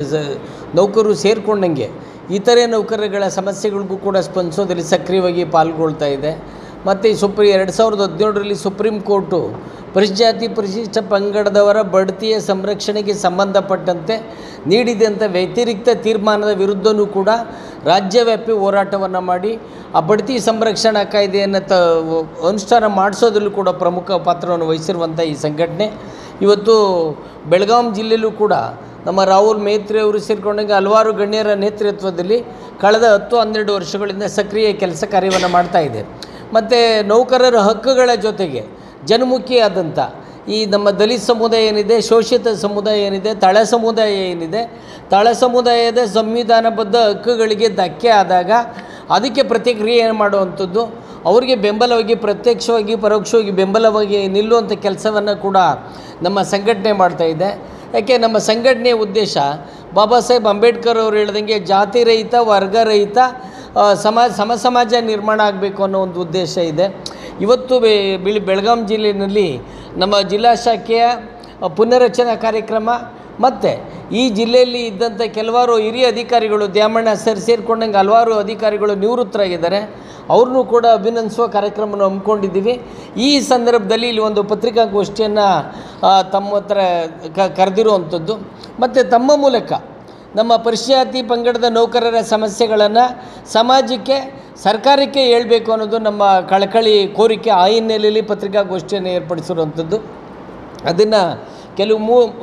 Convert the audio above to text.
ನೌಕರರು ಸೇರಿಕೊಂಡಂಗೆ ಇತರೆ ನೌಕರರುಗಳ ಸಮಸ್ಯೆಗಳಿಗೂ ಕೂಡ ಸ್ಪಂದಿಸೋದ್ರಲ್ಲಿ ಸಕ್ರಿಯವಾಗಿ ಪಾಲ್ಗೊಳ್ತಾ ಇದೆ. ಮತ್ತು 2017ರಲ್ಲಿ ಸುಪ್ರೀಂ ಕೋರ್ಟು ಪರಿಶಿಷ್ಟ ಪರಿಶಿಷ್ಟ ಪಂಗಡದವರ ಬಡ್ತಿಯ ಸಂರಕ್ಷಣೆಗೆ ಸಂಬಂಧಪಟ್ಟಂತೆ ನೀಡಿದಂಥ ವ್ಯತಿರಿಕ್ತ ತೀರ್ಮಾನದ ವಿರುದ್ಧವೂ ಕೂಡ ರಾಜ್ಯವ್ಯಾಪಿ ಹೋರಾಟವನ್ನು ಮಾಡಿ ಆ ಬಡ್ತಿ ಸಂರಕ್ಷಣಾ ಕಾಯ್ದೆಯನ್ನು ಅನುಷ್ಠಾನ ಮಾಡಿಸೋದ್ರಲ್ಲೂ ಕೂಡ ಪ್ರಮುಖ ಪಾತ್ರವನ್ನು ವಹಿಸಿರುವಂಥ ಈ ಸಂಘಟನೆ ಇವತ್ತು ಬೆಳಗಾವಿ ಜಿಲ್ಲೆಯಲ್ಲೂ ಕೂಡ ನಮ್ಮ ರಾಹುಲ್ ಮೇತ್ರಿ ಅವರು ಸೇರಿಕೊಂಡಂಗೆ ಹಲವಾರು ಗಣ್ಯರ ನೇತೃತ್ವದಲ್ಲಿ ಕಳೆದ 10-12 ವರ್ಷಗಳಿಂದ ಸಕ್ರಿಯ ಕೆಲಸ ಕಾರ್ಯವನ್ನು ಮಾಡ್ತಾಯಿದೆ. ಮತ್ತು ನೌಕರರ ಹಕ್ಕುಗಳ ಜೊತೆಗೆ ಜನಮುಖಿಯಾದಂಥ ಈ ನಮ್ಮ ದಲಿತ ಸಮುದಾಯ ಏನಿದೆ, ಶೋಷಿತ ಸಮುದಾಯ ಏನಿದೆ, ತಳ ಸಮುದಾಯ ಏನಿದೆ, ತಳ ಸಮುದಾಯದ ಸಂವಿಧಾನಬದ್ಧ ಹಕ್ಕುಗಳಿಗೆ ಧಕ್ಕೆ ಆದಾಗ ಅದಕ್ಕೆ ಪ್ರತಿಕ್ರಿಯೆ ಮಾಡುವಂಥದ್ದು, ಅವರಿಗೆ ಬೆಂಬಲವಾಗಿ ಪ್ರತ್ಯಕ್ಷವಾಗಿ ಪರೋಕ್ಷವಾಗಿ ಬೆಂಬಲವಾಗಿ ನಿಲ್ಲುವಂಥ ಕೆಲಸವನ್ನು ಕೂಡ ನಮ್ಮ ಸಂಘಟನೆ ಮಾಡ್ತಾಯಿದೆ. ಯಾಕೆ ನಮ್ಮ ಸಂಘಟನೆಯ ಉದ್ದೇಶ ಬಾಬಾ ಸಾಹೇಬ್ ಅಂಬೇಡ್ಕರ್ ಅವರು ಹೇಳ್ದಂಗೆ ಜಾತಿ ರಹಿತ ವರ್ಗ ರಹಿತ ಸಮಾಜ ನಿರ್ಮಾಣ ಆಗಬೇಕು ಅನ್ನೋ ಒಂದು ಉದ್ದೇಶ ಇದೆ. ಇವತ್ತು ಬೆಳಗಾವಿ ಜಿಲ್ಲೆಯಲ್ಲಿ ನಮ್ಮ ಜಿಲ್ಲಾ ಶಾಖೆಯ ಪುನರ್ರಚನಾ ಕಾರ್ಯಕ್ರಮ ಮತ್ತು ಈ ಜಿಲ್ಲೆಯಲ್ಲಿ ಇದ್ದಂಥ ಕೆಲವಾರು ಹಿರಿಯ ಅಧಿಕಾರಿಗಳು ದ್ಯಾಮಣ್ಣ ಸರ್ ಸೇರಿಕೊಂಡಂಗೆ ಹಲವಾರು ಅಧಿಕಾರಿಗಳು ನಿವೃತ್ತರಾಗಿದ್ದಾರೆ. ಅವ್ರನ್ನೂ ಕೂಡ ಅಭಿನಂದಿಸುವ ಕಾರ್ಯಕ್ರಮವನ್ನು ಹಮ್ಮಿಕೊಂಡಿದ್ದೀವಿ. ಈ ಸಂದರ್ಭದಲ್ಲಿ ಇಲ್ಲಿ ಒಂದು ಪತ್ರಿಕಾಗೋಷ್ಠಿಯನ್ನು ತಮ್ಮ ಹತ್ರ ಕರೆದಿರುವಂಥದ್ದು ಮತ್ತು ತಮ್ಮ ಮೂಲಕ ನಮ್ಮ ಪರಿಶಿಷ್ಟ ಪಂಗಡದ ನೌಕರರ ಸಮಸ್ಯೆಗಳನ್ನು ಸಮಾಜಕ್ಕೆ ಸರ್ಕಾರಕ್ಕೆ ಹೇಳಬೇಕು ಅನ್ನೋದು ನಮ್ಮ ಕಳಕಳಿ ಕೋರಿಕೆ. ಆ ಹಿನ್ನೆಲೆಯಲ್ಲಿ ಪತ್ರಿಕಾಗೋಷ್ಠಿಯನ್ನು ಏರ್ಪಡಿಸಿರುವಂಥದ್ದು. ಅದನ್ನು ಕೆಲವು